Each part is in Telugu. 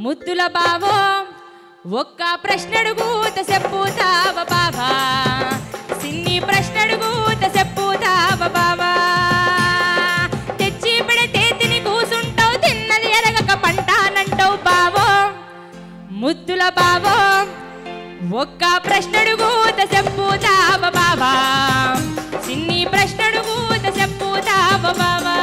ముద్దుల బావో ఒక్క ప్రశ్నడుగుత చెప్పుతావ బాబా సిన్ని ప్రశ్నడుగుత చెప్పుతావ బాబా తెచ్చి పెడితే తిని కూసుంటావు తిన్నది ఎరగక పంటానంటావు బావో ముద్దుల బావో ఒక్క ప్రశ్నడుగుత చెప్పుతావ బాబా సిన్ని ప్రశ్నడుగుత చెప్పుతావ బాబా.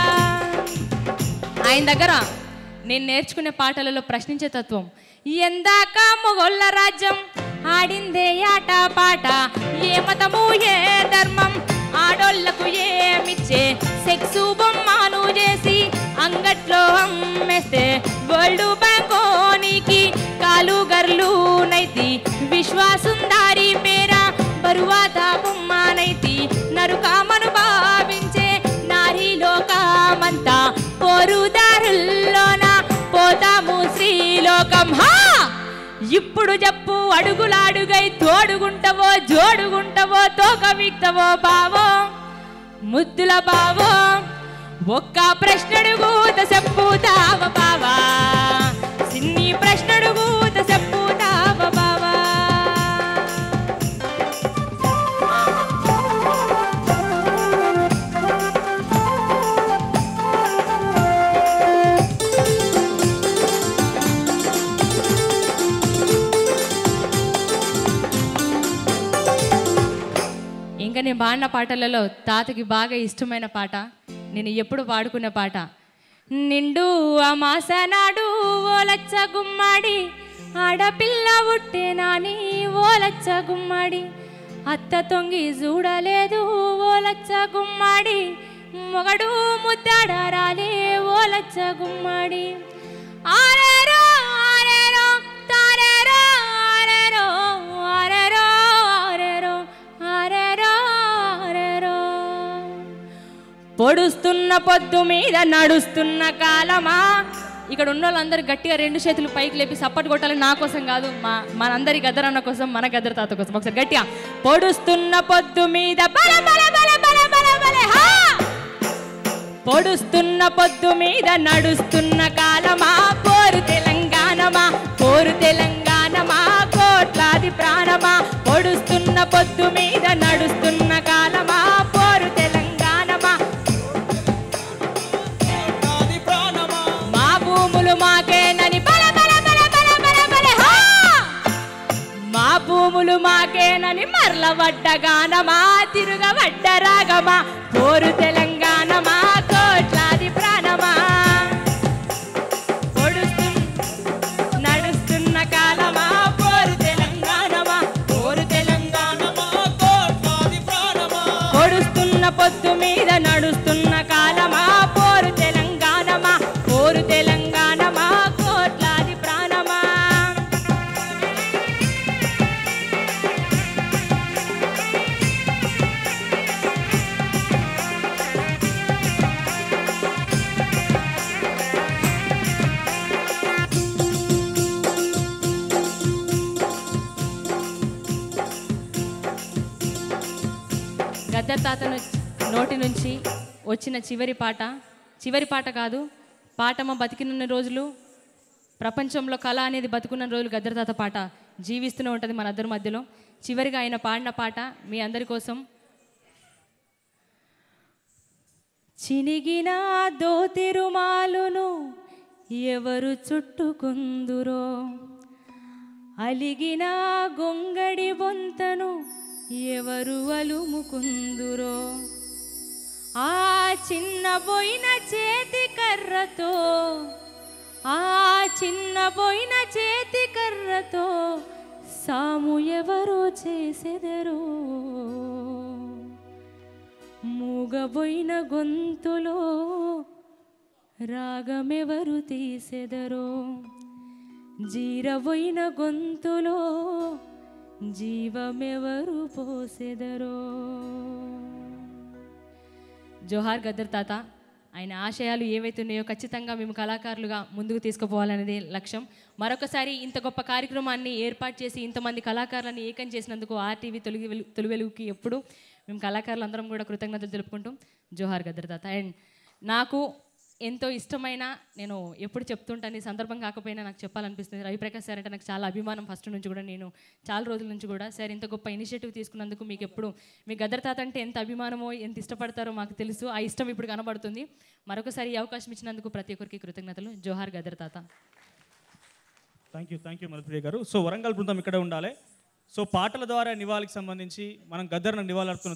ఆయన దగ్గర నేను నేర్చుకునే పాటలలో ప్రశ్నించే తత్వం. ఎందాక మొగోళ్ళ రాజ్యం ఆడిందే ఆట పాట ఏ మతము ఏ ధర్మం ఆడోళ్లకు ఏమిచ్చే సెక్సు బొమ్మను చేసి అంగట్లో అమ్మేస్తే వరల్డ్ బ్యాంకోనికి కాలు గర్లు నైతి విశ్వాసుందారి మేరా బరువాత బొమ్మనైతి నరుకామను భావించే నారీ లోకమంతా పోరుదారుల్లోన పోతాము శ్రీలోకం. హా ఇప్పుడు చెప్పు అడుగులాడుగై తోడుగుంటవో జోడుగుంటవో తోక విక్తవో బావో ముద్దుల బావో ఒక్క ప్రశ్నడుగుత చెప్పుతావ బావా సిన్ని ప్రశ్నడుగుత చెప్పుతావ బావా. ఇంకా నేను పాడిన పాటలలో తాతకి బాగా ఇష్టమైన పాట, నేను ఎప్పుడు పాడుకునే పాట. నిండు అమాస నాడు ఓలచ్చ గుమ్మడి ఆడపిల్ల ఉట్టేనాని ఓలచ్చ గుమ్మడి అత్త తొంగి చూడలేదు ఓలచ్చ గుమ్మడి మొగడు ముద్దాడరాలే ఓలచ్చ గుమ్మడి. ఆరేరో ఆరేరో తారేరో ఆరేరో ఆరేరో ఆరేరో ఆరేరో ఆరేరో పొడుస్తున్న పొద్దు మీద నడుస్తున్న కాలమా. ఇక్కడ ఉన్న వాళ్ళందరూ గట్టిగా రెండు చేతులు పైకి లేపి సప్పటి కొట్టాలి, నా కోసం కాదు, మనందరి గద్దరన్న కోసం, మన గద్దర తాత కోసం. ఒకసారి గట్టిగా పొడుస్తున్న పొద్దు మీద బల బల బల బల బల బల హా పొడుస్తున్న పొద్దు మీద నడుస్తున్న కాలమా పోరు తెలంగాణమా పోరు తెలంగాణమా కోట్లాది ప్రాణమా పొడుస్తున్న పొద్దు మీద నడుస్తున్న కాలమా పోరు తెలంగాణమా మా భూములు మాకేనని బల బల బల బల బల బల హా మా భూములు మాకేనని మరల వడ్డగానమా తిరుగవడ్డ రాగమా పోరు తెలంగాణమా కోట్లాది ప్రాణమా నడుస్తున్న కాలమా పోరు తెలంగాణమా పోరు తెలంగాణమా కోట్లాది ప్రాణమా పొడుస్తున్న పొద్దు మీద నడుస్తున్న కాలమా పోరు తెలంగాణమా పోరు తెలంగాణమా కోట్లాది ప్రాణమా. గద్దర్ తాత నోటి నుంచి వచ్చిన చివరి పాట కాదు, పాటమ్మ బతికిన రోజులు, ప్రపంచంలో కళ అనేది బతుకున్న రోజులు గద్దర్ తాత పాట జీవిస్తూనే ఉంటుంది మన అందరి మధ్యలో. చివరిగా ఆయన పాడిన పాట మీ అందరి కోసం. చినిగిన దోతిరుమాలును ఎవరు చుట్టుకుందురో అలిగిన గొంగడి బొంతను ఎవరు అలుముకుందురో ఆ చిన్నబోయిన చేతి కర్రతో ఆ చిన్నబోయిన చేతి కర్రతో సాము ఎవరో చేసెదరో మూగబోయిన గొంతులో రాగమెవరు తీసెదరో జీరబోయిన గొంతులో జీవమెవరు పోసెదరో. జోహార్ గద్దర్ తాత. ఆయన ఆశయాలు ఏవైతే ఉన్నాయో ఖచ్చితంగా మేము కళాకారులుగా ముందుకు తీసుకుపోవాలనేది లక్ష్యం. మరొకసారి ఇంత గొప్ప కార్యక్రమాన్ని ఏర్పాటు చేసి ఇంతమంది కళాకారులను ఏకం చేసినందుకు ఆర్టీవీ తొలి వెలుగుకి ఎప్పుడు మేము కళాకారులు అందరం కూడా కృతజ్ఞతలు తెలుపుకుంటాం. జోహార్ గద్దర్ తాత. అండ్ నాకు ఎంతో ఇష్టమైన, నేను ఎప్పుడు చెప్తుంటాను, ఈ సందర్భం కాకపోయినా నాకు చెప్పాలనిపిస్తుంది. రవిప్రకాష్ సార్ అంటే నాకు చాలా అభిమానం ఫస్ట్ నుంచి కూడా, నేను చాలా రోజుల నుంచి కూడా. సార్ ఇంత గొప్ప ఇనిషియేటివ్ తీసుకున్నందుకు మీకు ఎప్పుడు, మీ గద్దర్ తాత అంటే ఎంత అభిమానమో ఎంత ఇష్టపడతారో మాకు తెలుసు. ఆ ఇష్టం ఇప్పుడు కనబడుతుంది. మరొకసారి ఈ అవకాశం ఇచ్చినందుకు ప్రతి ఒక్కరికి కృతజ్ఞతలు. జోహార్ గద్దర్ తాత. థ్యాంక్ యూ మధుప్రియ గారు. సో వరంగల్ బృందం ఇక్కడ ఉండాలి. సో పాటల ద్వారా నివాళికి సంబంధించి మనం గద్దర్ను నివాళులర్పుతున్న